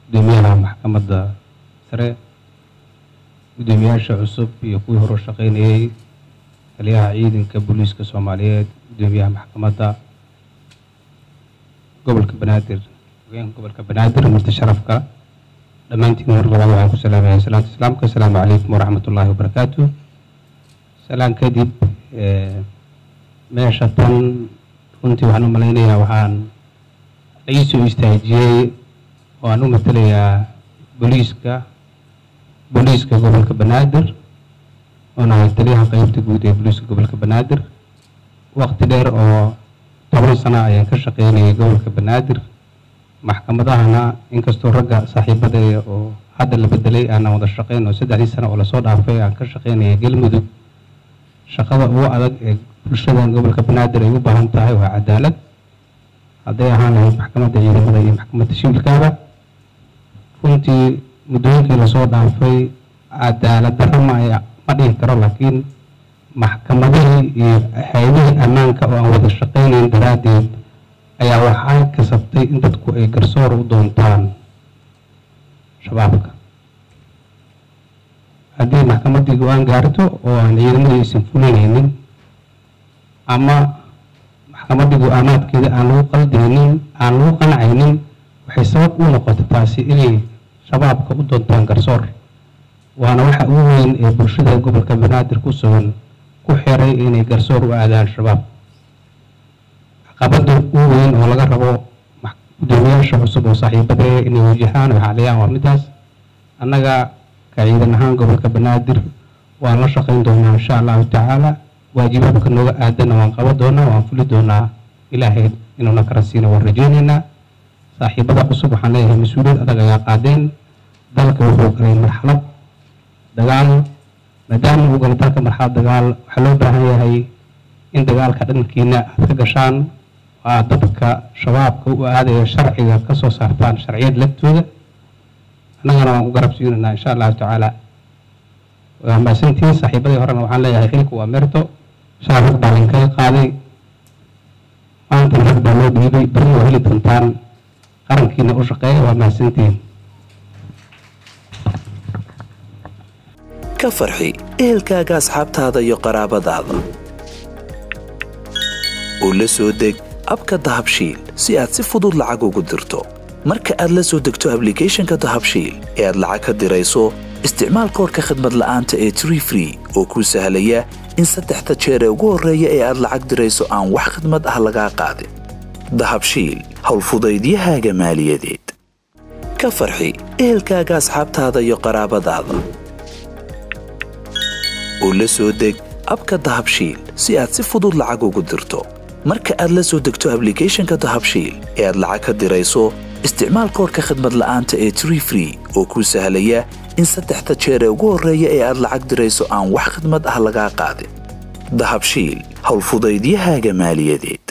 gudoomiyaha maxkamadda sare gudoomiyaasha cusub iyo kuwii hore shaqeynayay taliyaha ciidanka booliiska Soomaaliyeed gudoomiyaha maxkamadda gobolka Banaadir gobolka Banaadir marti sharafka dhammaantiin mar labaad waxaan ku salaamayaa salaanta islaamka assalaamu calaykum waraxmatullaahi wabarakaatuh salaan kadib meesha tan runtii waxaan u malaynayaa waxaan la soo istaajiyay oo aan u matalayaa booliiska gobolka Banaadir oo aan taliyaha qaybta guud ee booliiska gobolka Banaadir waqti dheer oo 10 sano ayaan ka shaqeynayay gobolka Banaadir maxkamadahana inkastoo ragga saaxiibada oo hadda la bedelay aan wada shaqeyn oo 3 sano oo la soo dhaafay aan ka shaqeynayay Galmudug shaqada ugu adag ee bulshada gobolka Banaadir ay u baahan tahay waa cadaalad haday ahaan lahayd maxkamadda ciidamada iyo maxkamadda shaqada runtii muddooyinkii la soo dhaafay cadaalad darro ma dhihi karo laakiin maxkamadihii iyo hay'adaha ammaanka oo aan wada shaqeynayn daraadeed ayaa waxay kasabtay in dadku ay garsoor u doontaan shabaabka haddii maxkamaddii go'aan gaarto oo aan ciidamada aysan fulinaynin ama maxkamaddii go'aanaadkeeda aan lagu qaldaynin aan lagu qancaynin waxay sabab u noqotay taasi inay shabaabka u doontaan garsoor waana waxa ugu weyn ee bulshada gobolka Banaadir ku sugan ku xiray inay garsoor u aadaan shabaab caqabada ugu weyn oo laga rabo gudoomiyaasha cusub oo saaxiibada inay wajahaan waxa leeyahay waa midaas annaga ka ciidan ahaan gobolka Banaadir waan la shaqeyn doonaa insha Allah taala waajibaadka nooga aadan waan qaban doonaa waan fuli doonaa ilaahay inuu na karasiino waan rajaynaynaa saaxiibada cusub waxaan leeyahay mas'uuliyad adag ayaa qaadeen dalka wuxuu galay marxalad dagaal maadaama uu galay dalka marxalad dagaal waxa loo baahan yahay in dagaalka dhankiina aad ka gashaan waa dadka shabaabka u aadaya sharciga ka soo saartaan sharciyad lagtooda annagana waan ku garab siinaynaa insha Allah taala waa maasantiin saaxiibadii horena waxaan leeyahay xilku waa meerto shaqada baan ka qaaday maanta rag baa loo dhiibay bari oo heli doontaan qarankiina u shaqeeya waa maasantiin ka farxi ehelkaaga asxaabtaada iyo qaraabadaada oo la soo deg abka dahabshiil si aad si fudud lacag ugu dirto marka aad la soo degto applicationka dahabshiil ee aad lacag ka dirayso isticmaal koodka khidmad la'aanta ee Tree Free oo kuu sahlaya in 3 jeer ee ugu horreeya ee aad lacag dirayso aan wax khidmad ah laga qaadin dahabshiil hawl fudaydiyahaaga maaliyadeed ka farxi ehelkaaga asxaabtaada iyo qaraabadaada oo la soo deg abka dahabshiil si aad si fudud lacag ugu dirto marka aad la soo degto applicationka dahabshiil ee aad lacag ka dirayso isticmaal koodka khidmad la'aanta ee Tree Free oo kuu sahlaya in 3 jeer ee ugu horreeya ee aad lacag dirayso aan wax khidmad ah laga qaadin dahabshiil hawl fudaydiyahaaga maaliyadeed